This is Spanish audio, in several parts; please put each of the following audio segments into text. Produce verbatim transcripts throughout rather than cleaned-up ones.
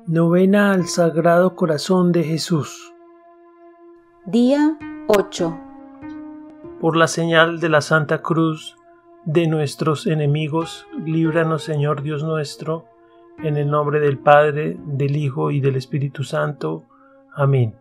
Novena al Sagrado Corazón de Jesús. Día ocho. Por la señal de la Santa Cruz de nuestros enemigos, líbranos, Señor Dios nuestro, en el nombre del Padre, del Hijo y del Espíritu Santo. Amén.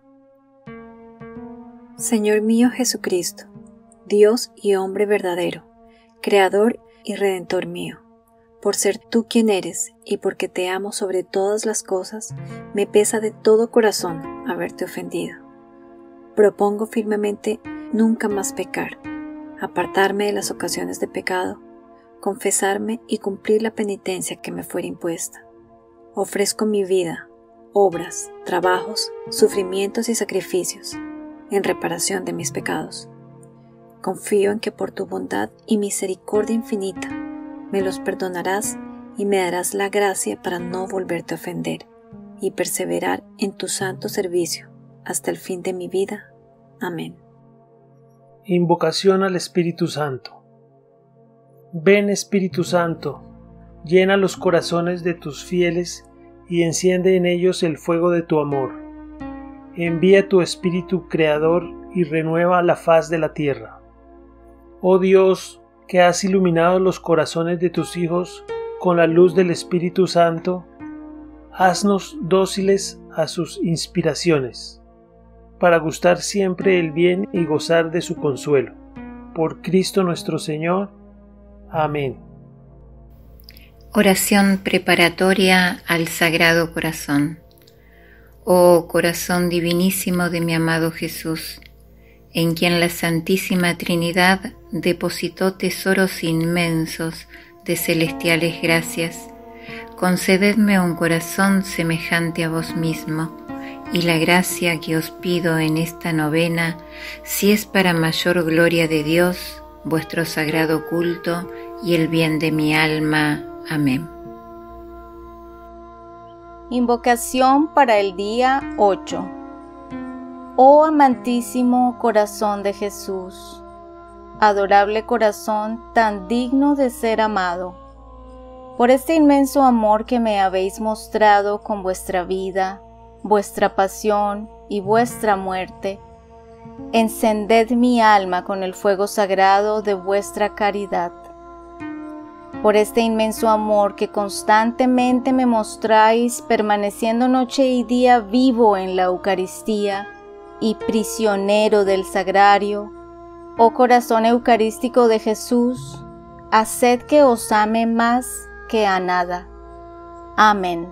Señor mío Jesucristo, Dios y hombre verdadero, Creador y Redentor mío, por ser tú quien eres y porque te amo sobre todas las cosas, me pesa de todo corazón haberte ofendido. Propongo firmemente nunca más pecar, apartarme de las ocasiones de pecado, confesarme y cumplir la penitencia que me fuera impuesta. Ofrezco mi vida, obras, trabajos, sufrimientos y sacrificios en reparación de mis pecados. Confío en que por tu bondad y misericordia infinita me los perdonarás y me darás la gracia para no volverte a ofender y perseverar en tu santo servicio hasta el fin de mi vida. Amén. Invocación al Espíritu Santo. Ven, Espíritu Santo, llena los corazones de tus fieles y enciende en ellos el fuego de tu amor. Envía tu Espíritu Creador y renueva la faz de la tierra. Oh Dios, que has iluminado los corazones de tus hijos con la luz del Espíritu Santo, haznos dóciles a sus inspiraciones, para gustar siempre el bien y gozar de su consuelo. Por Cristo nuestro Señor. Amén. Oración preparatoria al Sagrado Corazón. Oh Corazón divinísimo de mi amado Jesús, en quien la Santísima Trinidad depositó tesoros inmensos de celestiales gracias, concededme un corazón semejante a vos mismo, y la gracia que os pido en esta novena, si es para mayor gloria de Dios, vuestro sagrado culto y el bien de mi alma. Amén. Invocación para el día ocho. Oh amantísimo corazón de Jesús, adorable corazón tan digno de ser amado, por este inmenso amor que me habéis mostrado con vuestra vida, vuestra pasión y vuestra muerte, encended mi alma con el fuego sagrado de vuestra caridad. Por este inmenso amor que constantemente me mostráis, permaneciendo noche y día vivo en la Eucaristía y prisionero del sagrario, oh corazón eucarístico de Jesús, haced que os ame más que a nada. Amén.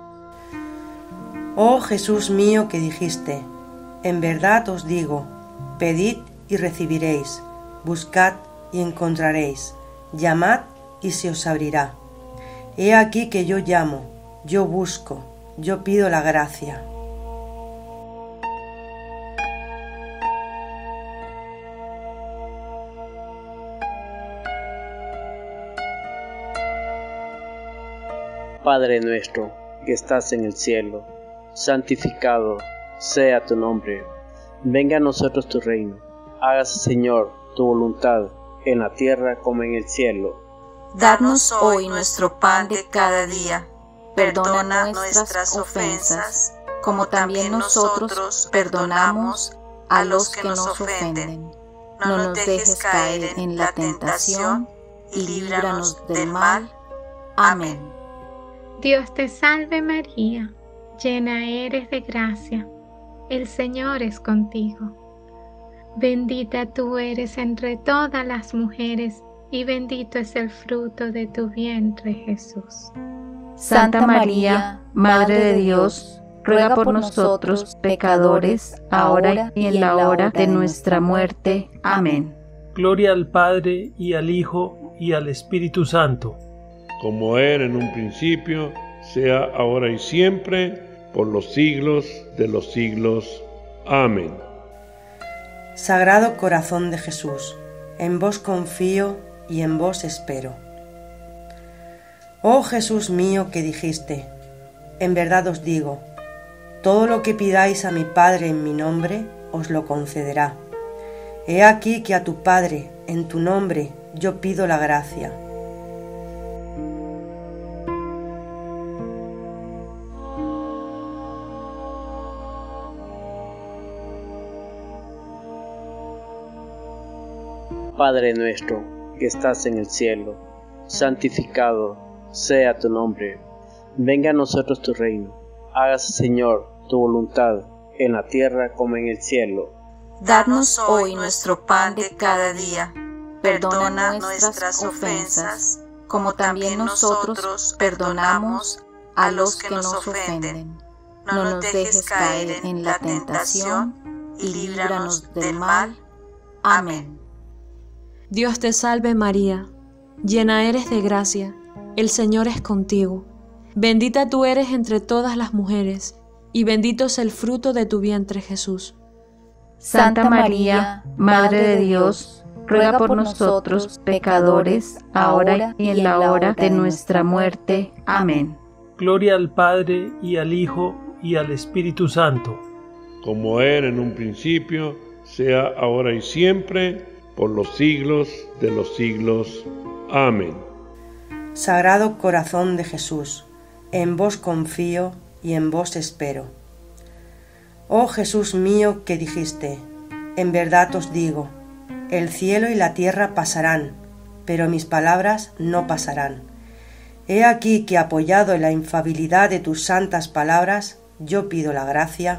Oh Jesús mío que dijiste, en verdad os digo, pedid y recibiréis, buscad y encontraréis, llamad y se os abrirá. He aquí que yo llamo, yo busco, yo pido la gracia. Padre nuestro, que estás en el cielo, santificado sea tu nombre. Venga a nosotros tu reino. Hágase, Señor, tu voluntad, en la tierra como en el cielo. Danos hoy nuestro pan de cada día. Perdona nuestras ofensas, como también nosotros perdonamos a los que nos ofenden. No nos dejes caer en la tentación y líbranos del mal. Amén. Dios te salve María, llena eres de gracia, el Señor es contigo. Bendita tú eres entre todas las mujeres, y bendito es el fruto de tu vientre, Jesús. Santa María, Madre de Dios, ruega por nosotros pecadores, ahora y en la hora de nuestra muerte. Amén. Gloria al Padre, y al Hijo, y al Espíritu Santo. Como era en un principio, sea ahora y siempre, por los siglos de los siglos. Amén. Sagrado Corazón de Jesús, en vos confío y en vos espero. Oh Jesús mío que dijiste, en verdad os digo, todo lo que pidáis a mi Padre en mi nombre, os lo concederá. He aquí que a tu Padre, en tu nombre, yo pido la gracia. Padre nuestro que estás en el cielo, santificado sea tu nombre. Venga a nosotros tu reino. Hágase, Señor, tu voluntad, en la tierra como en el cielo. Danos hoy nuestro pan de cada día. Perdona nuestras ofensas, como también nosotros perdonamos a los que nos ofenden. No nos dejes caer en la tentación y líbranos del mal. Amén. Dios te salve María, llena eres de gracia, el Señor es contigo. Bendita tú eres entre todas las mujeres, y bendito es el fruto de tu vientre Jesús. Santa María, Madre de Dios, ruega por nosotros pecadores, ahora y en la hora de nuestra muerte. Amén. Gloria al Padre, y al Hijo, y al Espíritu Santo. Como era en un principio, sea ahora y siempre, por los siglos de los siglos. Amén. Sagrado Corazón de Jesús, en vos confío y en vos espero. Oh Jesús mío que dijiste, en verdad os digo, el cielo y la tierra pasarán, pero mis palabras no pasarán. He aquí que apoyado en la infalibilidad de tus santas palabras, yo pido la gracia.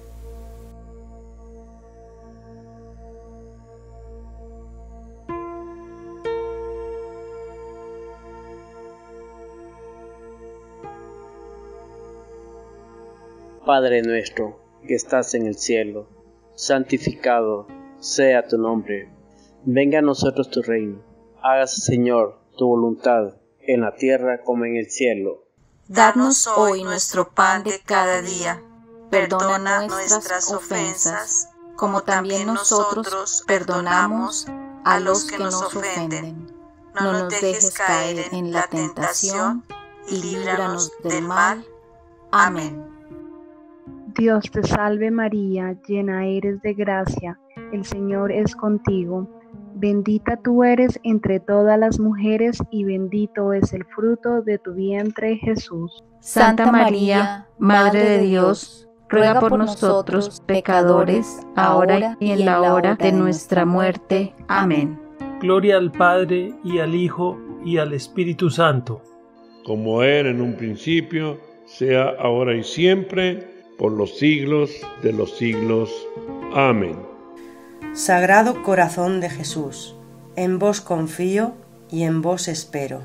Padre nuestro que estás en el cielo, santificado sea tu nombre. Venga a nosotros tu reino. Hágase, Señor, tu voluntad, en la tierra como en el cielo. Danos hoy nuestro pan de cada día. Perdona nuestras ofensas, como también nosotros perdonamos a los que nos ofenden. No nos dejes caer en la tentación y líbranos del mal. Amén. Dios te salve María, llena eres de gracia, el Señor es contigo. Bendita tú eres entre todas las mujeres y bendito es el fruto de tu vientre Jesús. Santa María, Madre de Dios, ruega por nosotros pecadores, ahora y en la hora de nuestra muerte. Amén. Gloria al Padre, y al Hijo, y al Espíritu Santo. Como era en un principio, sea ahora y siempre, por los siglos de los siglos. Amén. Sagrado Corazón de Jesús, en vos confío y en vos espero.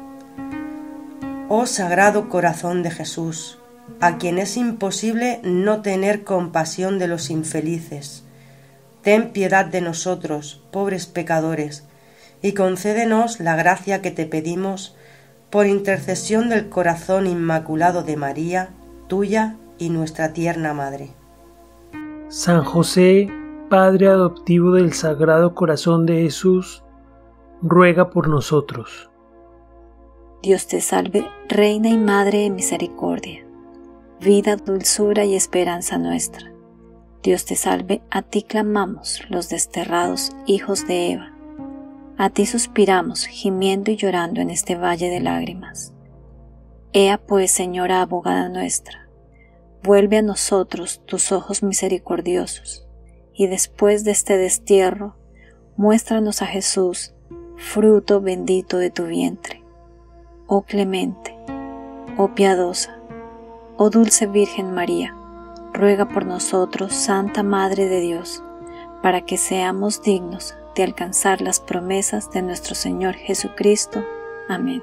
Oh Sagrado Corazón de Jesús, a quien es imposible no tener compasión de los infelices, ten piedad de nosotros, pobres pecadores, y concédenos la gracia que te pedimos por intercesión del corazón inmaculado de María, tuya y nuestra tierna Madre. San José, Padre adoptivo del Sagrado Corazón de Jesús, ruega por nosotros. Dios te salve, Reina y Madre de misericordia, vida, dulzura y esperanza nuestra. Dios te salve, a ti clamamos, los desterrados hijos de Eva. A ti suspiramos, gimiendo y llorando en este valle de lágrimas. Ea pues, Señora abogada nuestra, vuelve a nosotros tus ojos misericordiosos, y después de este destierro, muéstranos a Jesús, fruto bendito de tu vientre. Oh clemente, oh piadosa, oh dulce Virgen María, ruega por nosotros, Santa Madre de Dios, para que seamos dignos de alcanzar las promesas de nuestro Señor Jesucristo. Amén.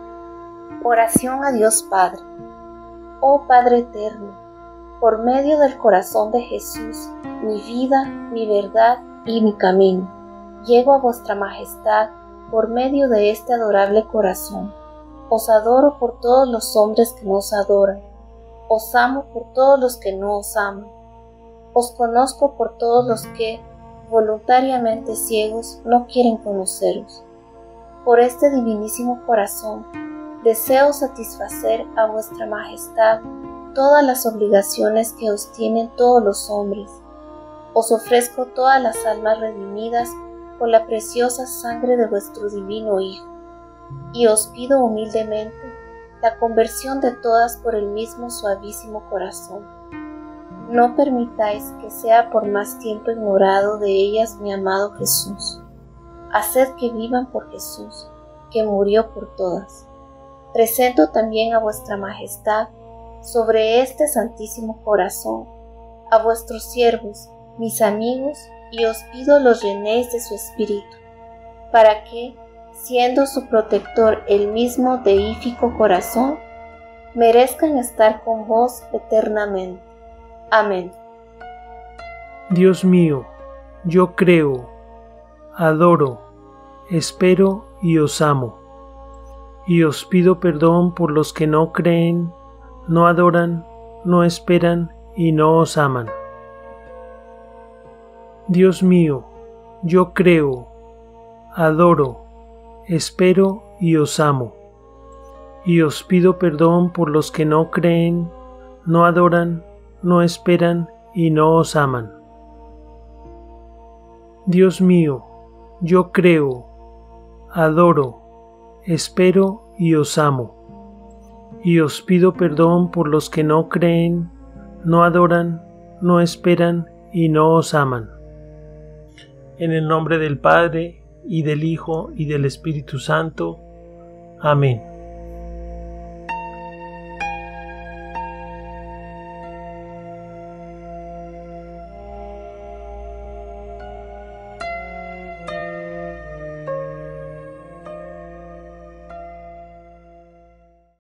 Oración a Dios Padre. Oh Padre eterno, por medio del corazón de Jesús, mi vida, mi verdad y mi camino, llego a vuestra majestad por medio de este adorable corazón. Os adoro por todos los hombres que no os adoran. Os amo por todos los que no os aman. Os conozco por todos los que, voluntariamente ciegos, no quieren conoceros. Por este divinísimo corazón, deseo satisfacer a vuestra majestad todas las obligaciones que os tienen todos los hombres. Os ofrezco todas las almas redimidas por la preciosa sangre de vuestro divino Hijo, y os pido humildemente la conversión de todas por el mismo suavísimo corazón. No permitáis que sea por más tiempo ignorado de ellas mi amado Jesús. haced que vivan por Jesús, que murió por todas. Presento también a vuestra majestad sobre este santísimo corazón a vuestros siervos, mis amigos, y os pido los llenéis de su espíritu, para que, siendo su protector el mismo deífico corazón, merezcan estar con vos eternamente. Amén. Dios mío, yo creo, adoro, espero y os amo, y os pido perdón por los que no creen, no adoran, no esperan y no os aman. Dios mío, yo creo, adoro, espero y os amo, y os pido perdón por los que no creen, no adoran, no esperan y no os aman. Dios mío, yo creo, adoro, espero y os amo, y os pido perdón por los que no creen, no adoran, no esperan y no os aman. En el nombre del Padre, y del Hijo, y del Espíritu Santo. Amén.